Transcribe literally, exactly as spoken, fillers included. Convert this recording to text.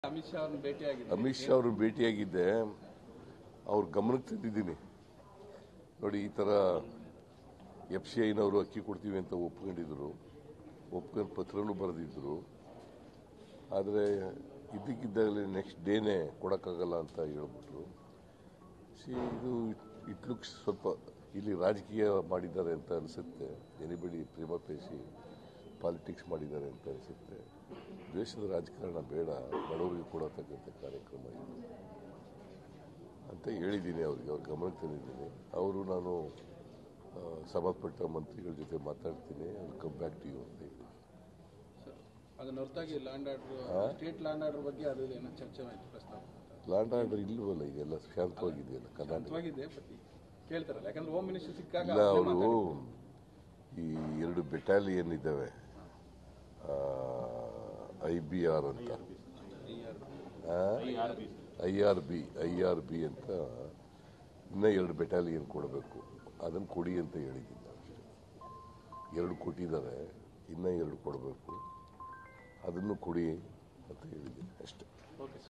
ಅಮಿತ್ ಶಾ ಅವ್ರನ್ನ ಭೇಟಿಯಾಗಿದ್ದೆ ಅಮಿತ್ ಶಾ ಅವ್ರನ್ನ ಭೇಟಿಯಾಗಿದ್ದೆ. ಅವ್ರ ಗಮನಕ್ಕೆ ತಂದಿದ್ದೀನಿ. ನೋಡಿ, ಈ ಥರ ಎಫ್ ಸಿ ಐನವರು ಅಕ್ಕಿ ಕೊಡ್ತೀವಿ ಅಂತ ಒಪ್ಕೊಂಡಿದ್ರು, ಒಪ್ಕೊಂಡು ಪತ್ರನೂ ಬರೆದಿದ್ರು. ಆದರೆ ಇದ್ದಕ್ಕಿದ್ದಾಗಲೇ ನೆಕ್ಸ್ಟ್ ಡೇನೇ ಕೊಡೋಕ್ಕಾಗಲ್ಲ ಅಂತ ಹೇಳ್ಬಿಟ್ರು. ಸಿ ಇದು ಇಟ್ ಲುಕ್ಸ್ ಸ್ವಲ್ಪ ಇಲ್ಲಿ ರಾಜಕೀಯ ಮಾಡಿದ್ದಾರೆ ಅಂತ ಅನಿಸುತ್ತೆ. ಎನಿಬಡಿ ಪ್ರೇಮ ಪೇಸಿ ಪಾಲಿಟಿಕ್ಸ್ ಮಾಡಿದ್ದಾರೆ ಅಂತ ಅನಿಸುತ್ತೆ. ದೇಶದ ರಾಜಕಾರಣ ಬೇಡ, ಬಡವರಿಗೆ ಕೊಡತಕ್ಕಂಥ ಕಾರ್ಯಕ್ರಮ ಇದು ಅಂತ ಹೇಳಿದ್ದೀನಿ. ಅವರಿಗೆ ಅವ್ರ ಗಮನಕ್ಕೆ ತಂದಿದ್ದೀನಿ. ಅವರು ನಾನು ಸಂಬಂಧಪಟ್ಟ ಮಂತ್ರಿಗಳ ಜೊತೆ ಮಾತಾಡ್ತೀನಿ, ಅವ್ರು ಕಮ್ ಬ್ಯಾಕ್ ಟು ಯು ಅಂತ ಹೇಳಿ. ಅದನ್ನ ಹೊರತಾಗಿ law and order, state law and order ಬಗ್ಗೆ ಅದು ಏನೋ ಚರ್ಚೆ ಆಯಿತು, ಪ್ರಸ್ತಾವ. ಲ್ಯಾಂಡ್ ಆರ್ಡರ್ ಇಲ್ಲವಲ್ಲ, ಈಗೆಲ್ಲ ಶಾಂತವಾಗಿದೆಯಲ್ಲ ಕರ್ನಾಟಕ. ಕೇಳ್ತಾರಲ್ಲ, ಯಾಕಂದ್ರೆ ಹೋಮ್ ಮಿನಿಸ್ಟರ್ ಸಿಕ್ಕಾಗ ಇಲ್ಲ, ಅವರು ಈ ಎರಡು ಬೆಟಾಲಿಯನ್ ಇದ್ದಾವೆ, ಐ ಬಿ ಆರ್ ಅಂತ, I R B I R B ಅಂತ ಇನ್ನೂ ಎರಡು ಬೆಟಾಲಿಯನ್ ಕೊಡಬೇಕು. ಅದನ್ನು ಕೊಡಿ ಅಂತ ಹೇಳಿದ್ದೀನಿ ಅಷ್ಟೇ. ಎರಡು ಕೊಟ್ಟಿದ್ದಾರೆ, ಇನ್ನೂ ಎರಡು ಕೊಡಬೇಕು, ಅದನ್ನು ಕೊಡಿ ಅಂತ ಹೇಳಿದ್ದೀನಿ ಅಷ್ಟೇ.